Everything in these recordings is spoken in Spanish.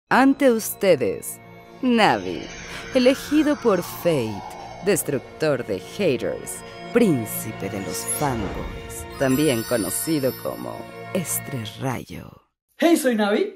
Ante ustedes, Navi, elegido por Fate, destructor de haters, príncipe de los fanboys, también conocido como Estrerrayo. Hey, soy Navi.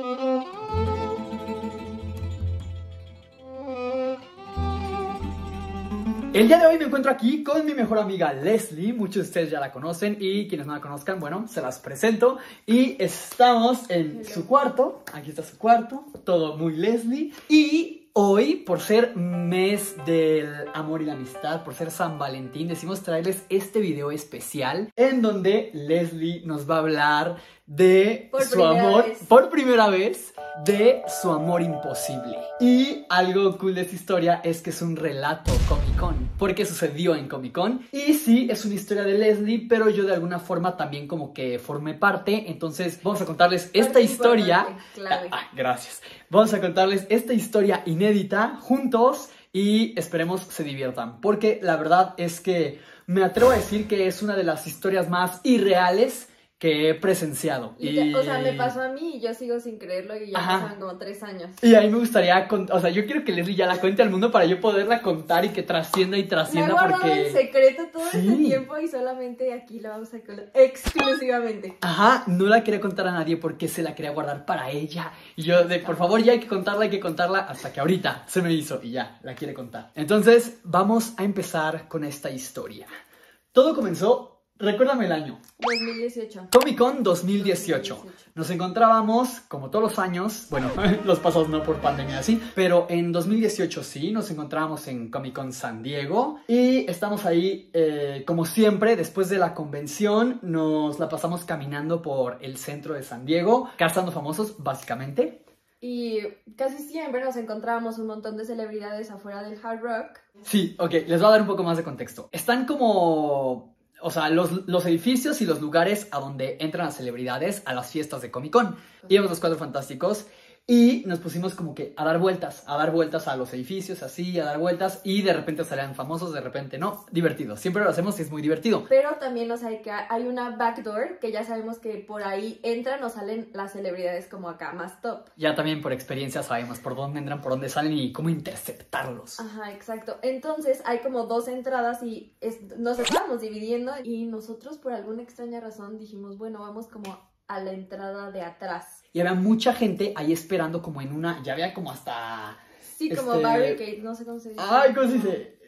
El día de hoy me encuentro aquí con mi mejor amiga Leslie. Muchos de ustedes ya la conocen y quienes no la conozcan, bueno, se las presento. Y estamos en su cuarto. Aquí está su cuarto, todo muy Leslie. Y hoy, por ser mes del amor y la amistad, por ser San Valentín, decidimos traerles este video especial en donde Leslie nos va a hablar de su amor, por primera vez, de su amor imposible. Y algo cool de esta historia es que es un relato Comic Con, porque sucedió en Comic Con. Y sí, es una historia de Leslie, pero yo de alguna forma también como que formé parte. Entonces vamos a contarles esta historia. Gracias. Vamos a contarles esta historia inédita juntos y esperemos se diviertan, porque la verdad es que me atrevo a decir que es una de las historias más irreales que he presenciado. O sea, me pasó a mí y yo sigo sin creerlo y ya pasaron como 3 años. Y a mí me gustaría, o sea, yo quiero que Leslie ya la cuente al mundo para yo poderla contar y que trascienda y trascienda. Me he guardado en secreto todo este tiempo y solamente aquí la vamos a contar exclusivamente. No la quería contar a nadie porque se la quería guardar para ella. Y yo por favor, ya hay que contarla, hasta que ahorita se me hizo y ya, la quiere contar. Entonces, vamos a empezar con esta historia. Todo comenzó... Recuérdame el año. 2018. Comic Con 2018. Nos encontrábamos, como todos los años, bueno, los pasados no por pandemia así, pero en 2018 sí, nos encontrábamos en Comic Con San Diego y estamos ahí, como siempre, después de la convención, nos la pasamos caminando por el centro de San Diego, cazando famosos, básicamente. Y casi siempre nos encontrábamos un montón de celebridades afuera del Hard Rock. Sí, ok, les voy a dar un poco más de contexto. Están como... O sea, los edificios y los lugares a donde entran las celebridades a las fiestas de Comic Con. Íbamos los Cuatro Fantásticos y nos pusimos como que a dar vueltas a los edificios, así, a dar vueltas. Y de repente salían famosos, de repente no. Divertido. Siempre lo hacemos y es muy divertido. Pero también, o sea, que hay una backdoor que ya sabemos que por ahí entran o salen las celebridades como acá, más top. Ya también por experiencia sabemos por dónde entran, por dónde salen y cómo interceptarlos. Ajá, exacto. Entonces hay como 2 entradas y nos estábamos dividiendo y nosotros por alguna extraña razón dijimos, bueno, vamos como a la entrada de atrás. Y había mucha gente ahí esperando como en una... Ya había como hasta... Sí, como barricade, no sé cómo se dice. Ay, ¿cómo se dice?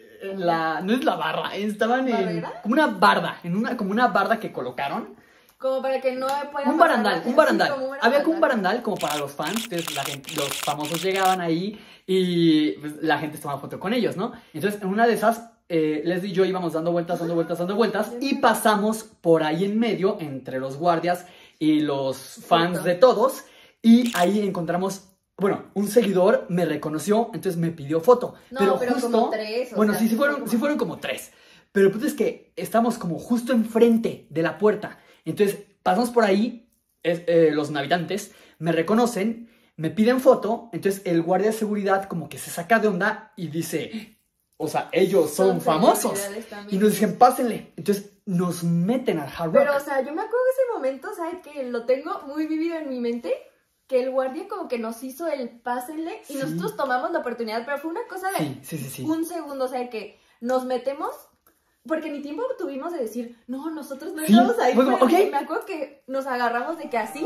No es la barra, estaban en... Como una barda, como una barda que colocaron. Como para que no puedan... Un barandal. Había como un barandal barandal como para los fans. Entonces los famosos llegaban ahí y pues, la gente tomaba foto con ellos, ¿no? Entonces en una de esas... Leslie y yo íbamos dando vueltas y pasamos por ahí en medio entre los guardias y los fans de todos y ahí encontramos, bueno, un seguidor me reconoció, entonces me pidió foto. No, pero justo, como 3. Bueno, sí fueron como 3. Pero el punto es que estamos como justo enfrente de la puerta. Entonces pasamos por ahí, los habitantes me reconocen, me piden foto, entonces el guardia de seguridad como que se saca de onda y dice... O sea, ellos son famosos. Y nos dicen, pásenle. Entonces, nos meten al Hard Rock. Pero, o sea, yo me acuerdo de ese momento, ¿sabes? Que lo tengo muy vivido en mi mente. Que el guardia como que nos hizo el pásenle. Y nosotros tomamos la oportunidad. Pero fue una cosa de un segundo, o sea, que nos metemos. Porque ni tiempo tuvimos de decir, no, nosotros no estamos ahí. Como, me acuerdo que nos agarramos de que así.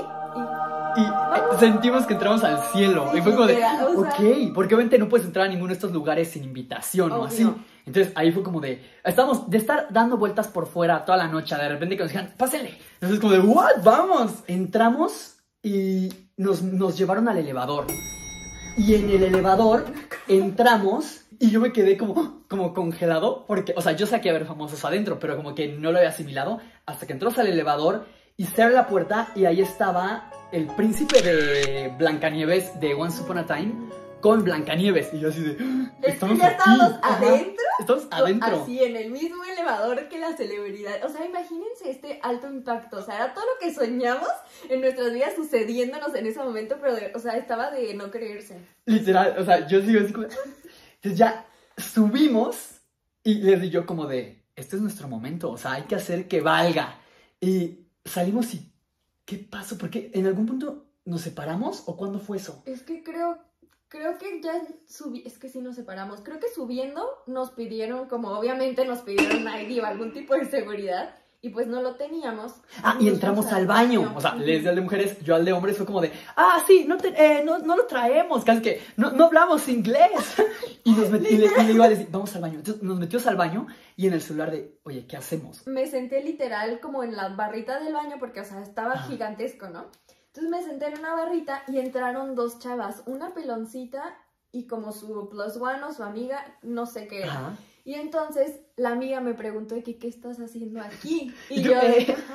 Y sentimos que entramos al cielo. Y fue como de, porque obviamente no puedes entrar a ninguno de estos lugares sin invitación o así. Entonces ahí fue como de, estábamos de estar dando vueltas por fuera toda la noche. De repente que nos dijeron, pásenle. Entonces como de, ¿what? Vamos. Entramos y nos llevaron al elevador. Y en el elevador entramos y yo me quedé como congelado. Porque, o sea, yo sé que iba a haber famosos adentro, pero como que no lo había asimilado. Hasta que entras al elevador y se abre la puerta y ahí estaba el príncipe de Blancanieves de Once Upon a Time con Blancanieves. Y yo así de... ¿Estamos adentro? Estamos adentro. Así, en el mismo elevador que la celebridad. O sea, imagínense este alto impacto. O sea, era todo lo que soñamos en nuestras vidas sucediéndonos en ese momento, pero, o sea, estaba de no creerse. Literal, o sea, yo sigo así como... Entonces ya subimos y les di yo como de... Este es nuestro momento, o sea, hay que hacer que valga. Y salimos y... ¿Qué pasó? Porque en algún punto ¿nos separamos o cuándo fue eso? Es que creo que ya es que sí nos separamos. Creo que subiendo nos pidieron, como obviamente nos pidieron ID o algún tipo de seguridad. Y pues no lo teníamos. Y entramos al baño. O sea, les al de mujeres, yo al de hombres fue como de, sí, no lo traemos. Casi que no hablamos inglés. Y le iba a decir, vamos al baño. Entonces nos metimos al baño y en el celular de, oye, ¿qué hacemos? Me senté literal como en la barrita del baño porque, o sea, estaba gigantesco, ¿no? Entonces me senté en una barrita y entraron 2 chavas, una peloncita y como su plus one o su amiga, no sé qué era. Y entonces la amiga me preguntó de que, ¿qué estás haciendo aquí? Y yo,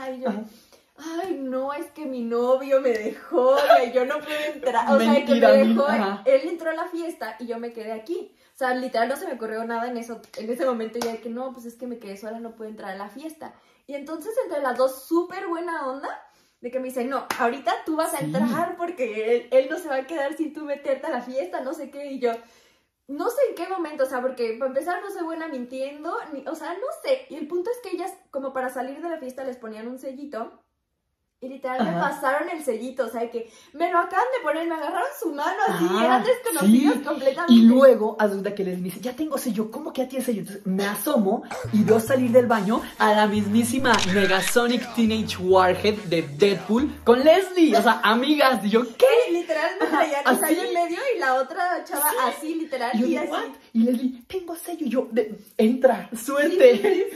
ay, no, es que mi novio me dejó y yo no pude entrar. O sea, que me dejó, él entró a la fiesta y yo me quedé aquí. O sea, literal no se me ocurrió nada en ese momento. Y yo de que no, pues es que me quedé sola, no pude entrar a la fiesta. Y entonces entre las dos, súper buena onda, de que me dice, no, ahorita tú vas a entrar porque él no se va a quedar sin tú meterte a la fiesta, no sé qué. Y yo... no sé en qué momento, o sea, porque para empezar no soy buena mintiendo, o sea, no sé. Y el punto es que ellas, como para salir de la fiesta, les ponían un sellito. Y literal me pasaron el sellito, o sea, que me lo acaban de poner, me agarraron su mano así, eran desconocidos completamente. Y luego, a duda que les dice, ya tengo sello, ¿cómo que ya tienes sello? Entonces me asomo y veo salir del baño a la mismísima Negasonic Teenage Warhead de Deadpool con Leslie, o sea, amigas. Y yo, ¿qué? Sí, literal me traían el sello en medio y la otra chava así, literal, y así. ¿what? Y Leslie, tengo sello, y yo, entra, suerte.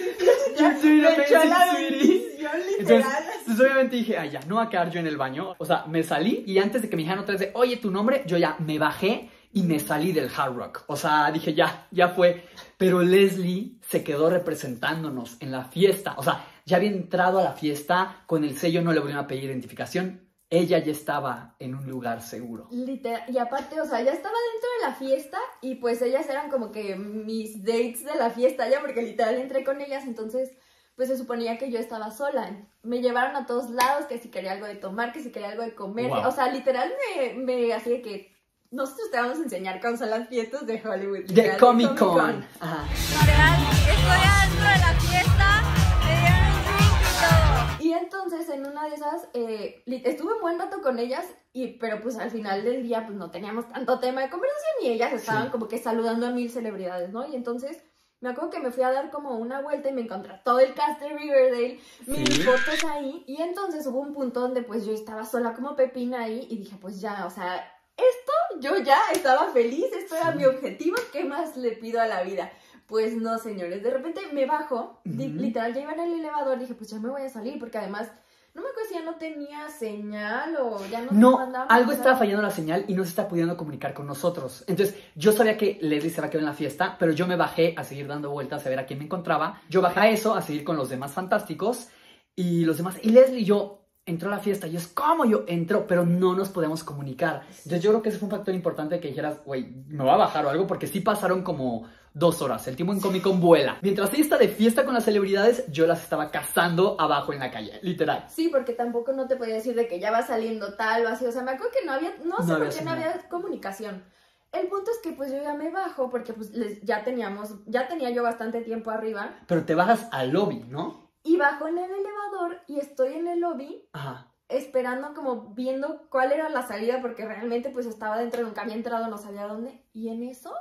Me echó la bendición, literal. Entonces obviamente dije, ya, no va a quedar yo en el baño. O sea, me salí y antes de que me dijeran otra vez de, oye, tu nombre, yo ya me bajé y me salí del Hard Rock. O sea, dije, ya fue. Pero Leslie se quedó representándonos en la fiesta. O sea, ya había entrado a la fiesta, con el sello no le volvieron a pedir identificación. Ella ya estaba en un lugar seguro. Literal, y aparte, o sea, ya estaba dentro de la fiesta y pues ellas eran como que mis dates de la fiesta ya, porque literal entré con ellas, entonces pues se suponía que yo estaba sola. Me llevaron a todos lados, que si quería algo de tomar, que si quería algo de comer. Wow. O sea, literal me hacía que... no sé si te vamos a enseñar cómo son las fiestas de Hollywood. De Comic Con. Ajá. Real, estoy adentro de la fiesta, me dieron un drink y todo. Y entonces en una de esas, estuve un buen rato con ellas, pero pues al final del día pues no teníamos tanto tema de conversación y ellas estaban como que saludando a 1000 celebridades, ¿no? Y entonces... me acuerdo que me fui a dar como una vuelta y me encontré todo el cast de Riverdale, mis fotos ahí, y entonces hubo un punto donde pues yo estaba sola como pepina ahí y dije pues ya, o sea, esto yo ya estaba feliz, esto era mi objetivo, ¿qué más le pido a la vida? Pues no, señores, de repente me bajo, literal ya iba en el elevador, dije pues ya me voy a salir porque además... no me acuerdo si ya no tenía señal o ya no mandaba. No, algo estaba fallando la señal y no se está pudiendo comunicar con nosotros. Entonces, yo sabía que Leslie se había quedado en la fiesta, pero yo me bajé a seguir dando vueltas a ver a quién me encontraba. Yo bajé a eso, a seguir con los demás fantásticos y los demás. Y Leslie y yo entró a la fiesta y es como yo entro, pero no nos podemos comunicar. Entonces, yo creo que ese fue un factor importante que dijeras, güey, me va a bajar o algo, porque sí pasaron como 2 horas. El tiempo en Comic Con vuela. Mientras ella está de fiesta con las celebridades, yo las estaba cazando abajo en la calle, literal. Sí, porque tampoco no te podía decir de que ya va saliendo tal o así. O sea, me acuerdo que no sé por qué no había comunicación. El punto es que pues yo ya me bajo porque pues ya tenía yo bastante tiempo arriba. Pero te bajas al lobby, ¿no? Y bajo en el elevador y estoy en el lobby. Esperando como viendo cuál era la salida porque realmente pues estaba dentro, nunca había entrado, no sabía dónde. Y en eso...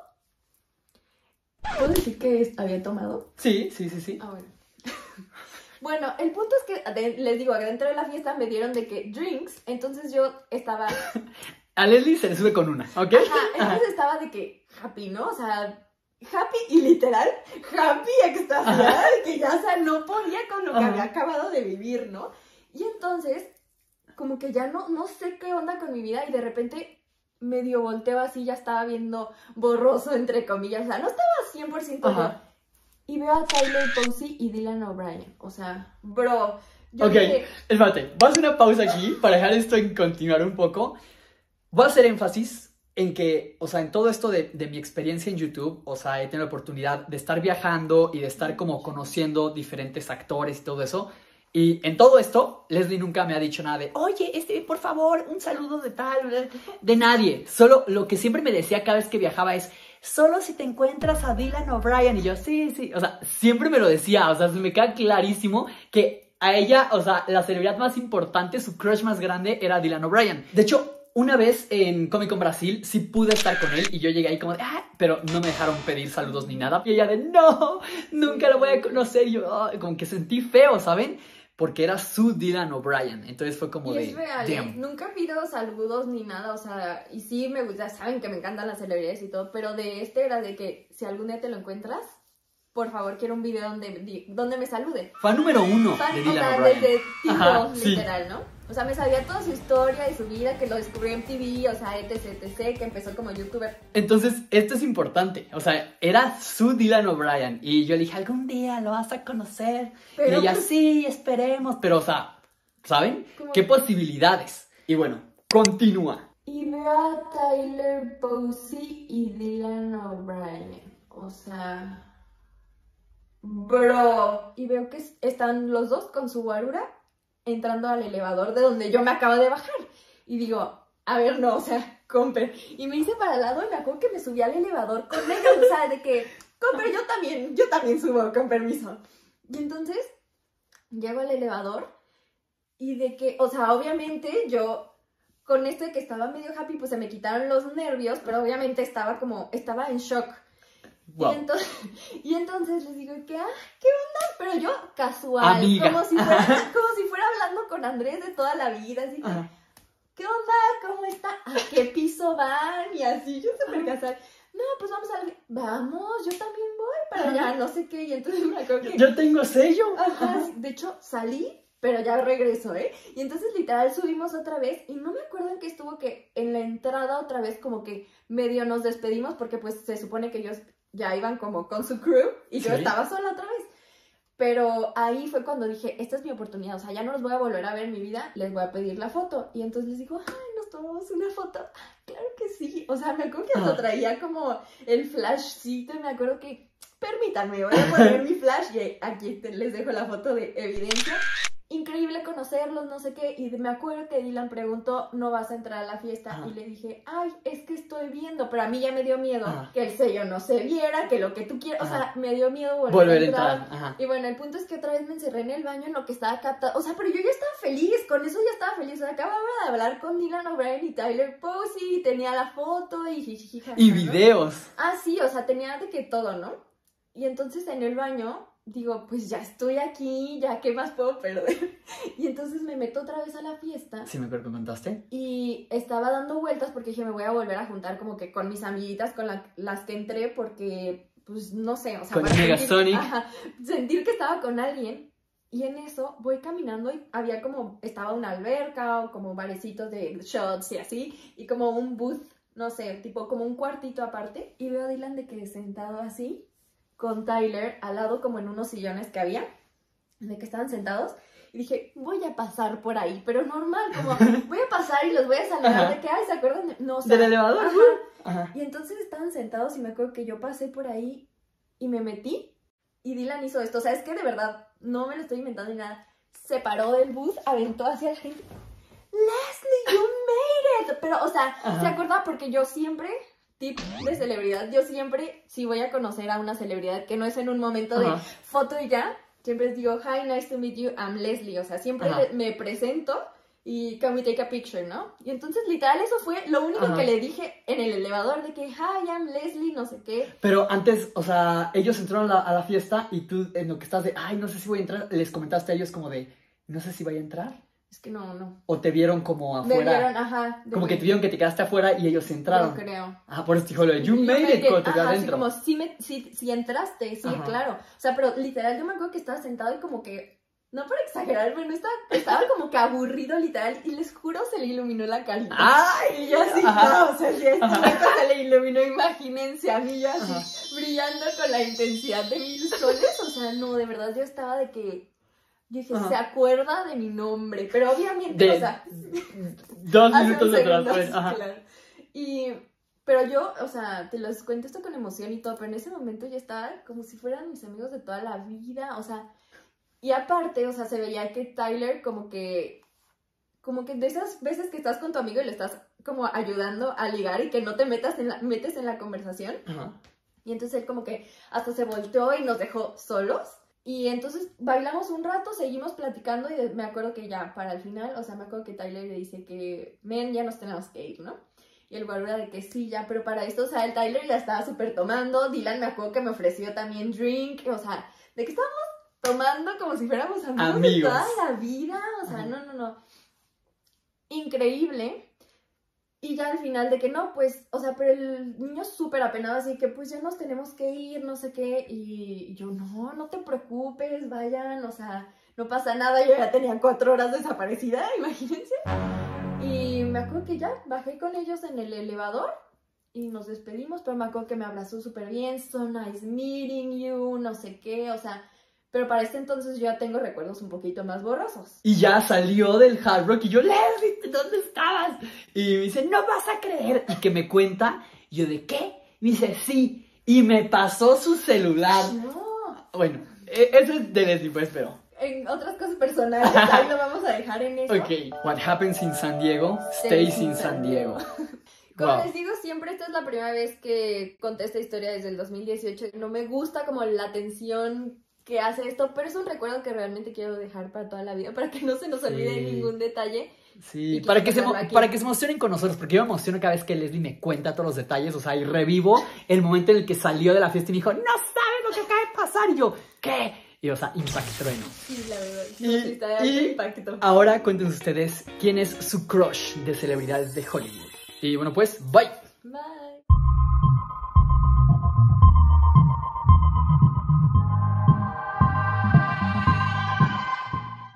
¿puedo decir que había tomado? Sí. Ah, bueno. Bueno, el punto es que, les digo, dentro de la fiesta me dieron de que drinks, entonces yo estaba... a Leslie se le sube con una, ¿ok? Entonces estaba de que happy, ¿no? O sea, happy y literal, happy, extasiada, de que ya, o sea, no podía con lo que había acabado de vivir, ¿no? Y entonces, como que ya no sé qué onda con mi vida y de repente... medio volteo así, ya estaba viendo borroso, entre comillas, o sea, no estaba 100% yo. Y veo a Tyler Posey y Dylan O'Brien, o sea, bro, yo dije... espérate, voy a hacer una pausa aquí para dejar esto en continuar un poco. Voy a hacer énfasis en que, o sea, en todo esto de mi experiencia en YouTube, o sea, he tenido la oportunidad de estar viajando y de estar como conociendo diferentes actores y todo eso. Y en todo esto, Leslie nunca me ha dicho nada de, oye, por favor, un saludo de tal, de nadie. Solo lo que siempre me decía cada vez que viajaba es, solo si te encuentras a Dylan O'Brien. Y yo, sí. O sea, siempre me lo decía, o sea, se me queda clarísimo que a ella, o sea, la celebridad más importante, su crush más grande era Dylan O'Brien. De hecho, una vez en Comic Con Brasil sí pude estar con él y yo llegué ahí como de, pero no me dejaron pedir saludos ni nada. Y ella de, no, nunca lo voy a conocer. Y yo, como que sentí feo, ¿saben? Porque era su Dylan O'Brien. Entonces fue como de, es real, nunca pido saludos ni nada, o sea, y sí me gusta, saben que me encantan las celebridades y todo, pero de era de que si algún día te lo encuentras, por favor, quiero un video donde me salude. Fan número 1 de Dylan O'Brien. Desde literal, ¿no? O sea, me sabía toda su historia y su vida, que lo descubrió en TV, o sea, etc, que empezó como youtuber. Entonces, esto es importante. O sea, era su Dylan O'Brien. Y yo le dije, algún día lo vas a conocer. Pero, y ella, sí, esperemos. Pero, o sea, ¿saben? ¿Qué posibilidades? Y bueno, continúa. Y veo a Tyler Posey y Dylan O'Brien. O sea... Bro. Y veo que están los dos con su guarura entrando al elevador de donde yo me acabo de bajar. Y digo, a ver, no, o sea, Comper. Y me hice para el lado y me acuerdo que me subí al elevador con ellos. O sea, de que, Comper, yo también subo, con permiso. Y entonces, llego al elevador y de que, o sea, obviamente yo, con esto de que estaba medio happy, pues se me quitaron los nervios, pero obviamente estaba en shock. Wow. Y entonces les digo que, ¿qué onda? Pero yo casual, amiga. Como si fuera hablando con Andrés de toda la vida, así que, ¿qué onda? ¿Cómo está? ¿A qué piso van? Y así, yo súper casual. No, pues vamos, yo también voy para allá, no sé qué. Y entonces me acuerdo que... Yo tengo sello. Ajá, de hecho, salí, pero ya regreso, ¿eh? Y entonces literal subimos otra vez y no me acuerdo en qué estuvo, que en la entrada otra vez como que medio nos despedimos porque pues se supone que ellos ya iban como con su crew y yo estaba sola otra vez. Pero ahí fue cuando dije, esta es mi oportunidad, o sea, ya no los voy a volver a ver en mi vida, les voy a pedir la foto. Y entonces les digo, ¿nos tomamos una foto? Claro que sí. O sea, me acuerdo que hasta traía como el flashcito y me acuerdo que, permítanme, voy a poner mi flash y aquí les dejo la foto de evidencia. Increíble conocerlos, no sé qué, y me acuerdo que Dylan preguntó, ¿no vas a entrar a la fiesta? Y le dije, es que estoy viendo, pero a mí ya me dio miedo que el sello no se viera, que lo que tú quieras, o sea, me dio miedo volver a entrar. Y bueno, el punto es que otra vez me encerré en el baño en lo que estaba captado, o sea, pero yo ya estaba feliz, con eso ya estaba feliz, o sea, acababa de hablar con Dylan O'Brien y Tyler Posey, tenía la foto y jijijija. Y videos. Sí, o sea, tenía de que todo, ¿no? Y entonces en el baño... digo, pues ya estoy aquí, ya qué más puedo perder. Y entonces me meto otra vez a la fiesta. Sí, me acuerdo que contaste. Y estaba dando vueltas porque dije, me voy a volver a juntar como que con mis amiguitas con las que entré porque, pues no sé, o sea, con Megasonic. Sentir que estaba con alguien. Y en eso voy caminando y había estaba una alberca o como barecitos de shots y así. Y como un booth, no sé, tipo como un cuartito aparte. Y veo a Dylan de que sentado así, con Tyler al lado como en unos sillones que había, de que estaban sentados, y dije, voy a pasar por ahí, pero normal, como voy a pasar y los voy a saludar de que, ¿se acuerdan? No, o sea, ¿del elevador? Y entonces estaban sentados y me acuerdo que yo pasé por ahí y me metí, y Dylan hizo esto, o sea, es que de verdad, no me lo estoy inventando ni nada, se paró del bus, aventó hacia la gente, Leslie, you made it, pero, o sea, ¿se acuerda? Porque yo siempre... tip de celebridad, yo siempre, si voy a conocer a una celebridad que no es en un momento de foto y ya, siempre les digo, hi, nice to meet you, I'm Leslie, o sea, siempre me presento y can we take a picture, ¿no? Y entonces, literal, eso fue lo único que le dije en el elevador, de que, hi, I'm Leslie, no sé qué. Pero antes, o sea, ellos entraron a la fiesta y tú, en lo que estás de, no sé si voy a entrar, les comentaste a ellos como de, no sé si voy a entrar. Es que no. ¿O te vieron como afuera? Me vieron, como que te vieron que te quedaste afuera y ellos entraron. No creo. Por eso dijo lo de you made it cuando te quedaste adentro. Como si entraste, sí, claro. O sea, pero literal, yo me acuerdo que estaba sentado y como que, no por exagerar, pero estaba como que aburrido literal y les juro se le iluminó la carita. ¡Ay! Y yo así, no, o sea, si a se le iluminó, imagínense a mí yo así, brillando con la intensidad de 1000 soles. O sea, no, de verdad yo estaba de que... Yo dije, se acuerda de mi nombre, pero obviamente, o sea... 2 minutos detrás, claro. Pero yo, o sea, te los cuento esto con emoción y todo, pero en ese momento yo estaba como si fueran mis amigos de toda la vida, o sea... Y aparte, o sea, se veía que Tyler como que de esas veces que estás con tu amigo y le estás como ayudando a ligar y que no te metes en la conversación. Y entonces él como que hasta se volteó y nos dejó solos. Y entonces bailamos un rato, seguimos platicando y me acuerdo que ya para el final, o sea, me acuerdo que Tyler le dice que, men, ya nos tenemos que ir, ¿no? Y el guardia de que sí, ya, pero para esto, o sea, el Tyler ya estaba súper tomando, Dylan me acuerdo que me ofreció también drink, o sea, de que estábamos tomando como si fuéramos amigos de toda la vida, o sea, no. Increíble. Y ya al final de que no, pues, o sea, pero el niño súper apenado, así que pues ya nos tenemos que ir, no sé qué, y yo, no te preocupes, vayan, o sea, no pasa nada, yo ya tenía 4 horas desaparecida, imagínense. Y me acuerdo que ya bajé con ellos en el elevador y nos despedimos, pero me acuerdo que me abrazó súper bien, so nice meeting you, no sé qué, o sea... Pero para este entonces yo ya tengo recuerdos un poquito más borrosos. Y ya salió del Hard Rock y yo, Leslie, ¿dónde estabas? Y me dice, no vas a creer. Y que me cuenta, y yo, ¿de qué? Me dice, sí. Y me pasó su celular. No. Bueno, eso es de Leslie, pues, pero... En otras cosas personales, ahí lo vamos a dejar en eso. Ok, what happens in San Diego, stays in San Diego. Como les digo, siempre esta es la primera vez que conté esta historia desde el 2018. No me gusta como la tensión que hace esto, pero es un recuerdo que realmente quiero dejar para toda la vida, para que no se nos olvide ningún detalle. Sí, para que se emocionen con nosotros, porque yo me emociono cada vez que Leslie me cuenta todos los detalles, o sea, y revivo el momento en el que salió de la fiesta y me dijo, no sabes lo que acaba de pasar, y yo, ¿qué? Y o sea, impactrueno. Sí, la verdad, sí, está de impacto. Ahora cuéntenos ustedes quién es su crush de celebridades de Hollywood. Y bueno, pues, bye. Bye.